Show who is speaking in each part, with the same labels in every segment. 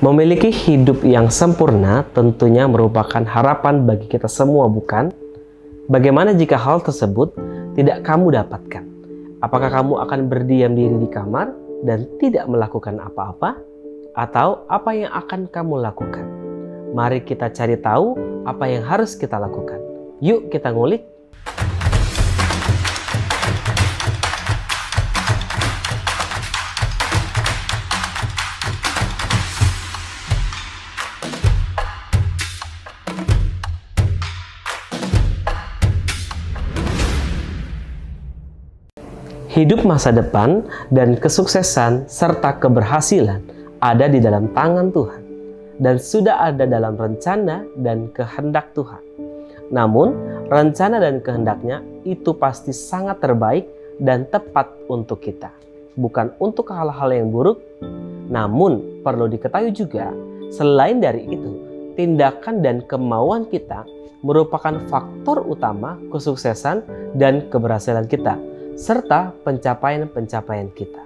Speaker 1: Memiliki hidup yang sempurna tentunya merupakan harapan bagi kita semua, bukan? Bagaimana jika hal tersebut tidak kamu dapatkan? Apakah kamu akan berdiam diri di kamar dan tidak melakukan apa-apa? Atau apa yang akan kamu lakukan? Mari kita cari tahu apa yang harus kita lakukan. Yuk kita ngulik. Hidup masa depan dan kesuksesan serta keberhasilan ada di dalam tangan Tuhan dan sudah ada dalam rencana dan kehendak Tuhan. Namun, rencana dan kehendaknya itu pasti sangat terbaik dan tepat untuk kita, bukan untuk hal-hal yang buruk. Namun, perlu diketahui juga, selain dari itu, tindakan dan kemauan kita merupakan faktor utama kesuksesan dan keberhasilan kita, serta pencapaian-pencapaian kita.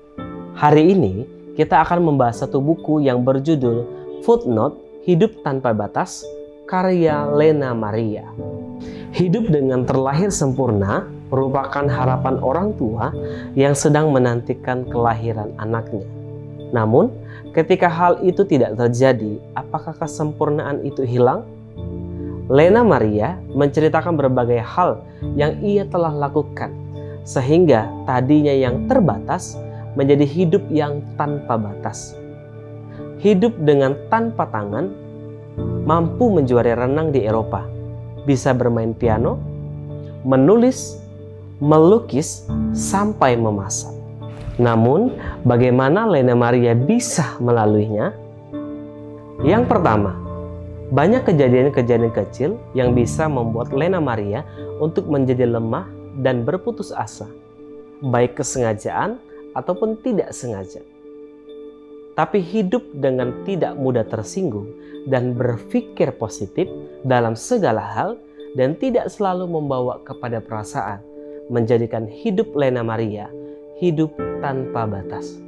Speaker 1: Hari ini, kita akan membahas satu buku yang berjudul Footnote, Hidup Tanpa Batas, karya Lena Maria. Hidup dengan terlahir sempurna merupakan harapan orang tua yang sedang menantikan kelahiran anaknya. Namun, ketika hal itu tidak terjadi, apakah kesempurnaan itu hilang? Lena Maria menceritakan berbagai hal yang ia telah lakukan, sehingga tadinya yang terbatas menjadi hidup yang tanpa batas. Hidup dengan tanpa tangan, mampu menjuarai renang di Eropa, bisa bermain piano, menulis, melukis, sampai memasak. Namun, bagaimana Lena Maria bisa melaluinya? Yang pertama, banyak kejadian-kejadian kecil yang bisa membuat Lena Maria untuk menjadi lemah dan berputus asa, baik kesengajaan ataupun tidak sengaja. Tapi hidup dengan tidak mudah tersinggung dan berpikir positif dalam segala hal dan tidak selalu membawa kepada perasaan menjadikan hidup Lena Maria hidup tanpa batas.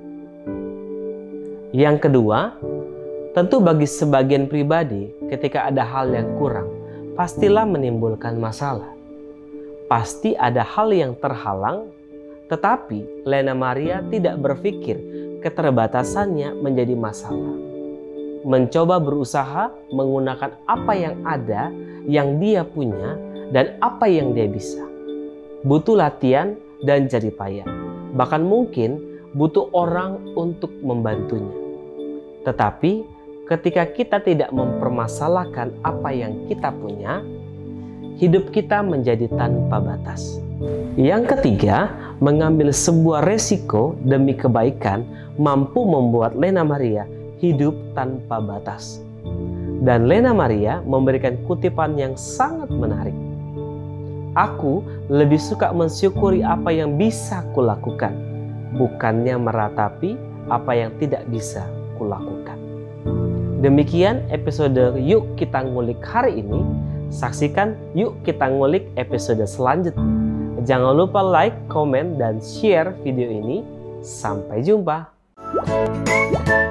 Speaker 1: Yang kedua, tentu bagi sebagian pribadi ketika ada hal yang kurang, pastilah menimbulkan masalah. Pasti ada hal yang terhalang, tetapi Lena Maria tidak berpikir keterbatasannya menjadi masalah. Mencoba berusaha menggunakan apa yang ada, yang dia punya, dan apa yang dia bisa. Butuh latihan dan jerih payah. Bahkan mungkin butuh orang untuk membantunya. Tetapi ketika kita tidak mempermasalahkan apa yang kita punya, hidup kita menjadi tanpa batas. Yang ketiga, mengambil sebuah resiko demi kebaikan mampu membuat Lena Maria hidup tanpa batas. Dan Lena Maria memberikan kutipan yang sangat menarik. Aku lebih suka mensyukuri apa yang bisa kulakukan, bukannya meratapi apa yang tidak bisa kulakukan. Demikian episode Yuk Kita Ngulik hari ini. Saksikan Yuk Kita Ngulik episode selanjutnya. Jangan lupa like, komen, dan share video ini. Sampai jumpa.